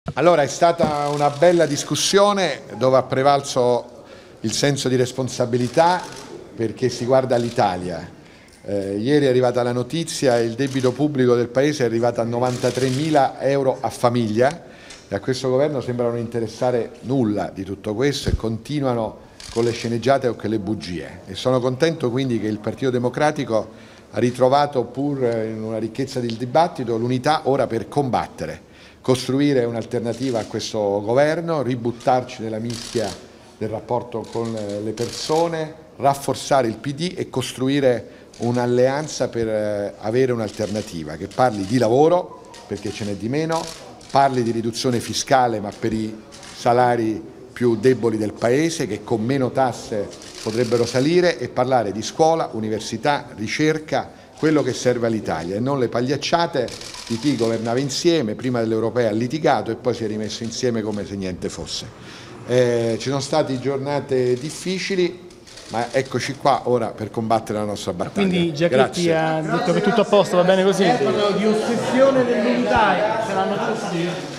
Allora, è stata una bella discussione dove ha prevalso il senso di responsabilità perché si guarda all'Italia. Ieri è arrivata la notizia, il debito pubblico del Paese è arrivato a 93.000 euro a famiglia e a questo governo sembra non interessare nulla di tutto questo e continuano con le sceneggiate o con le bugie. E sono contento quindi che il Partito Democratico ha ritrovato, pur in una ricchezza del dibattito, l'unità ora per combattere, costruire un'alternativa a questo governo, ributtarci nella mischia del rapporto con le persone, rafforzare il PD e costruire un'alleanza per avere un'alternativa che parli di lavoro, perché ce n'è di meno, parli di riduzione fiscale ma per i salari più deboli del Paese che con meno tasse potrebbero salire, e parlare di scuola, università, ricerca, quello che serve all'Italia e non le pagliacciate di chi governava insieme, prima delle europee ha litigato e poi si è rimesso insieme come se niente fosse. Ci sono state giornate difficili, ma eccoci qua ora per combattere la nostra battaglia. Quindi Giachetti ha detto che tutto a posto, va bene così? Di ossessione dell'unità, ce l'hanno tutti.